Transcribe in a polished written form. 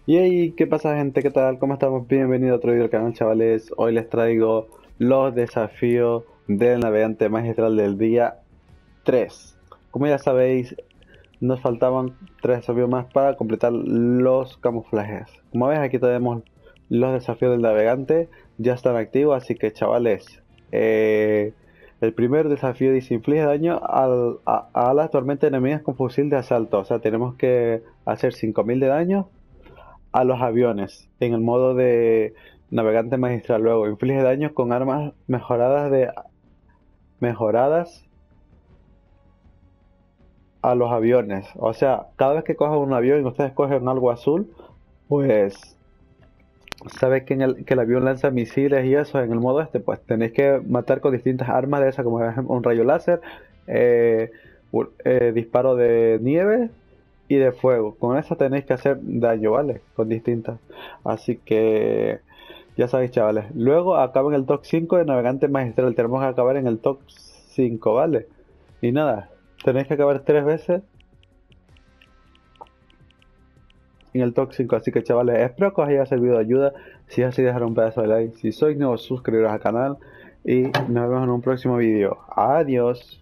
Y hey, ¿qué pasa gente? ¿Qué tal? ¿Cómo estamos? Bienvenido a otro video del canal, chavales. Hoy les traigo los desafíos del navegante magistral del día 3. Como ya sabéis, nos faltaban 3 desafíos más para completar los camuflajes. Como ves, aquí tenemos los desafíos del navegante. Ya están activos, así que chavales, eh, el primer desafío dice inflige daño a las tormentas enemigas con fusil de asalto. O sea, tenemos que hacer 5000 de daño a los aviones en el modo de navegante magistral. Luego inflige daños con armas mejoradas a los aviones. O sea, cada vez que cojan un avión y ustedes cogen algo azul, pues sabes que, que el avión lanza misiles y eso en el modo este, pues tenéis que matar con distintas armas de esas, como por ejemplo un rayo láser, eh, disparo de nieve y de fuego. Con eso tenéis que hacer daño, ¿vale? Con distintas. Así que ya sabéis, chavales. Luego acaba en el top 5 de navegante magistral. Tenemos que acabar en el top 5, ¿vale? Y nada, tenéis que acabar 3 veces en el top 5. Así que, chavales, espero que os haya servido de ayuda. Si es así, dejar un pedazo de like. Si sois nuevos, suscribiros al canal. Y nos vemos en un próximo vídeo. Adiós.